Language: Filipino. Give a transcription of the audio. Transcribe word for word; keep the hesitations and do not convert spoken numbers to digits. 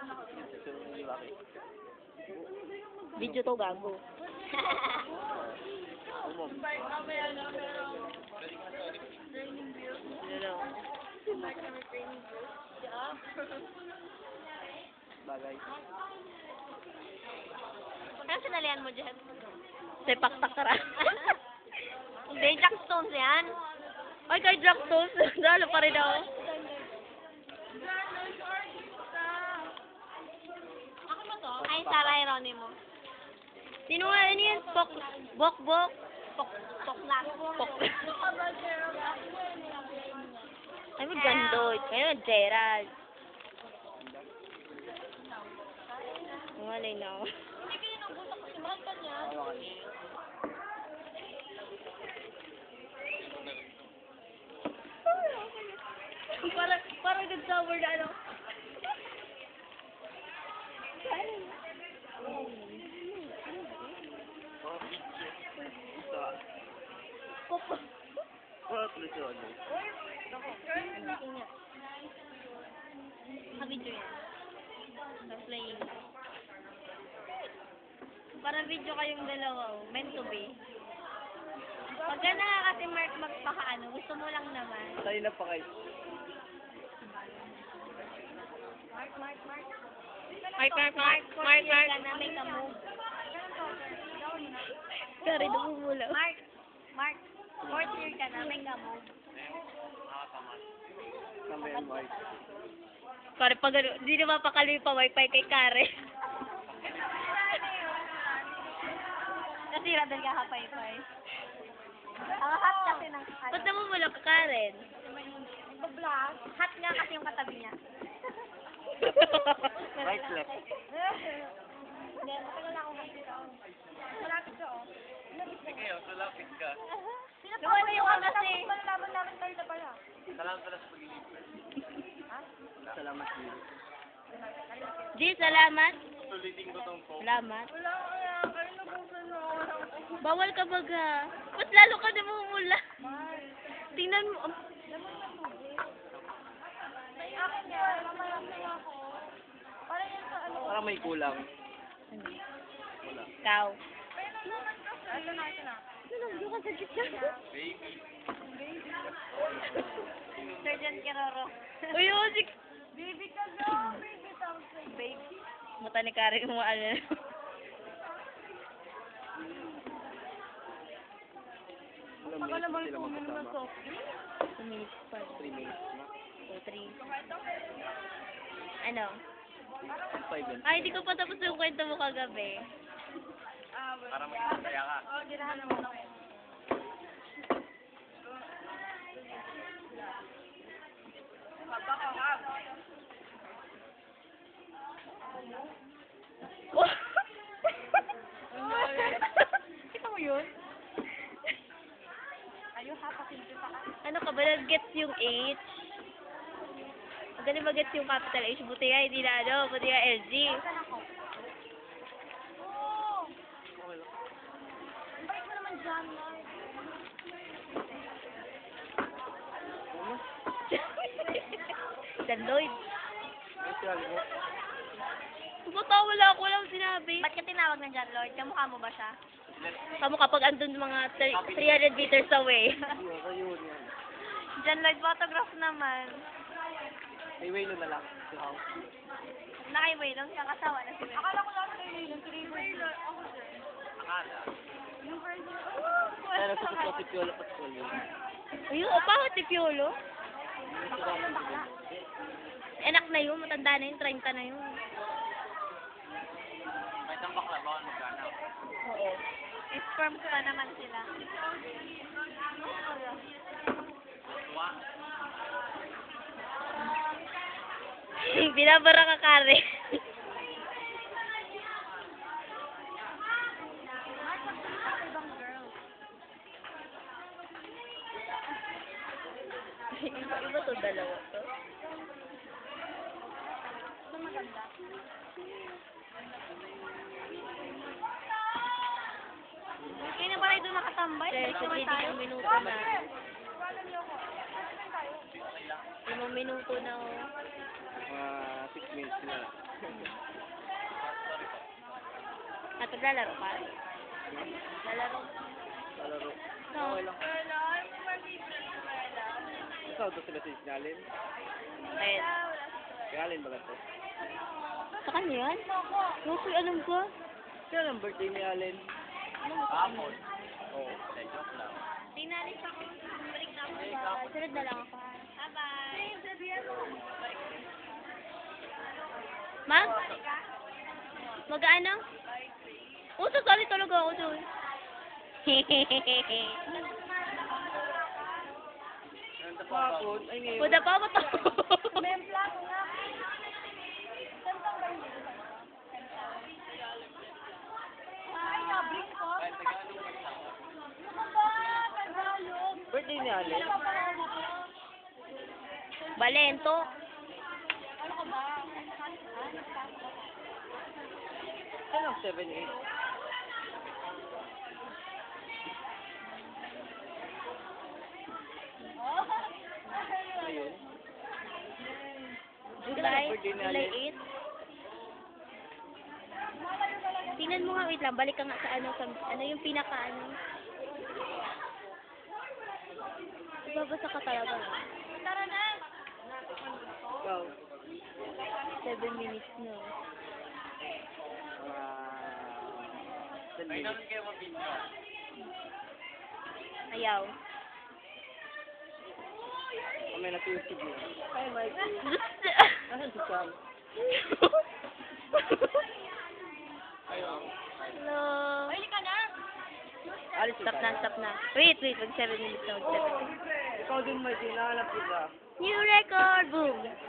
Video to, gago. Hello. Bagay. Ano sinalihan mo dyan? Sepak takara. Hindi, Jackstones yan. Ay, kay Jack Toast. Dalo pa rin ako. Ay, Sarah Geronimo. Sino nga ano yan? Pok, bok, bok. Pok, pok lang. Pok. Ay, mo Gandoy. Ay, mo Gerald. Malay na ako. Hindi kayo nang gusto kasi mahal ka niya. Para, para nag-sour na ano. Popo. What is it? Ka-video yan. Tapos playing. Para video kayong dalawa, oh. Meant to be. Pagka na kasi Mark magpakaano, gusto mo lang naman. Tayo na pa kayo. Mark, Mark, Mark. Mark, Mark, Mark, Mark, Mark. Ka na, make a move. Sorry, dumumula. Mark, Mark. Fourth year ka na, make a move. Kami and Mike. Kare, pag ano, di na mapakaloy pa wifi kay Kare. Nasira din ka hapay-pay. Ang hot kasi ng ano. Ba't namumula ka, Karen? Nagbablog. Hot nga kasi yung katabi niya. Right, left. Hindi, matagal na akong dito. Malapit ka, oh. Sige, oh, sulapit ka. Lumano yung kasi. Malalaman namin kayo na pala. Salamat pala sa pag-iipin. Ha? Salamat, Gil. G, salamat. Sulitin ko tong phone. Salamat. Wala kaya. Kayo nabusan mo. Bawal ka baga. Ba't lalo ka namumula? Mahal. Tingnan mo. um, Laman na tubig. May akin yan. Mamalaki ako. Para yan sa ano. Parang may kulang. Ikaw. Kaya naman kasi. Ito na, ito na. Nalagyo ka sa gitna. Baby. Surgeon Kiroro. Uy, oh, si... Baby ka daw. Baby something. Baby. Mata ni Karen mo ano. Alam mo, Baka naman sila kung may mga magkasama. soft drink. Two minutes pa. Three minutes na. Two, three. Ano? Five and Ay, hindi ko pa tapos yung kwento mo kagabi. Ah, well. Para magkakaya ka. Oh, ginahan naman ako. Baka ka. Kita mo yun? Ayaw ha, pakinti pa ka. Ano ka ba? Nag-gets yung H? Magaling mag-gets yung capital H. Buti nga, hindi na ano. Buti nga L G. Saan ako? Oo! Ang bait mo naman dyan, Lord. Dan Lloyd. Ano sinabi mo? Tumatawa wala ako lang sinabi. Ba't ka tinawag ng John Lord? Kamukha mo ba siya? Kamu kapag andun mga three hundred meters away. Ayun, ayun yan. John Lord photograph naman. May Waylo na lang. Si House. Na kay Waylon, kakasawa na si Waylon. Akala ko lang kay Waylon, si Waylon. Ako sir. Akala. Yung version. Kaya nagsusot ko si Piolo Pascual. Uy, o pa, si Piolo. Anak na yun, matanda na yun, thirty na yun. Kahit ang bakla, bawal magkana. Oo. Sperm pa naman sila. Binabara ka, Kare. Ibang girl. Iba, iba to, dalawa to. Ito maganda. Kaya na pala ito nakatambay. Sir, Ito sa naman gilid tayo. ng minuto na. Wala niyo ako. Nasaan tayo? Lima Limang minuto na oh. Mga six minutes na. At maglalaro ka? Lalaro. Palaro. No. Okay lang. Ikaw, doon sila si Sinalin? Ayun. Sinalin ba ganito? Sa kanya yan? Gusto, alam ko. Kaya ang birthday ni Allen? Kapon. Oo. Joke lang. Tinali siya ko. Balik na ako. Sunod na lang ako. Bye-bye. Mag? Mag-ano? Oh, sasali talaga ako doon. Hehehehe. Kapon? Ay, ngayon. Puda pa mo to. May plato nga. Sentang ba yun? Ay, nabling ko. Ano ba? Tagalog. Birthday ni Allen? Balento. Ano ka ba? Ano, seven eight? Ayun. July, birthday ni July Allen? eighth. Tingnan mo nga, wait lang, balik ka nga sa ano, sa, ano yung pinaka ano. Ibabasa ka talaga. Tara na. Ikaw? Seven minutes na. Mga... ten minutes. Ayaw. Kami nag-YouTube yun. Ay, my God. Asan si Sam? Ayun. Hello. Pwede ka na. Alis si Stop na, Sam. stop na. Wait, wait, mag seven minutes na, mag seven minutes. Ikaw din may tinahanap kita. New record, boom!